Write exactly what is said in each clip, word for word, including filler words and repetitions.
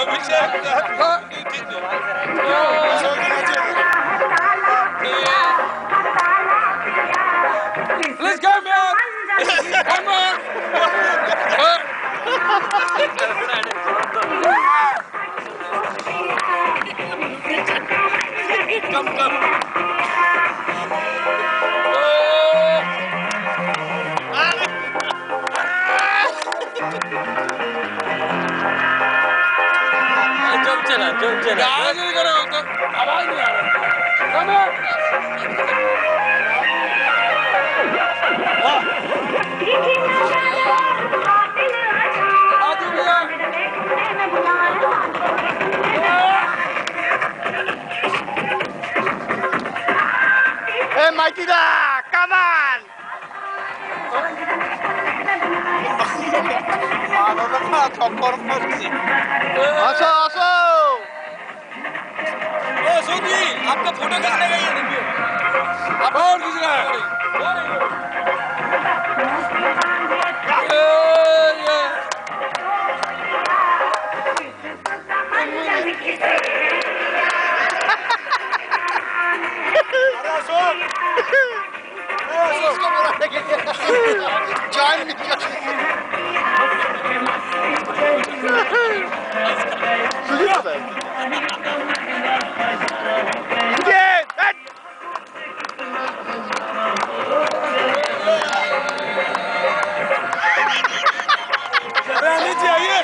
Let's go, man! Come on! Come, come! जब चला जब चला आवाज नहीं करो तो आवाज नहीं आ रहा come on आदि भैया Hey Mikey da come on आसो आसो ओ सोनी आपका फोटो खींचने का ये देखिए आप और खींच रहा है Join me. नीचे आइए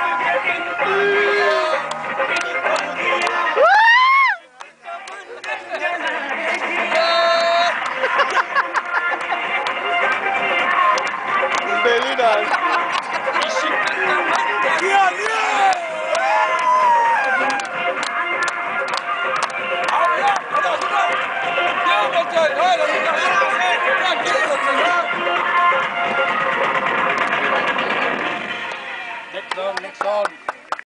Belly dance. लिया लिया आओ यार, चलो चलो क्या बच्चा है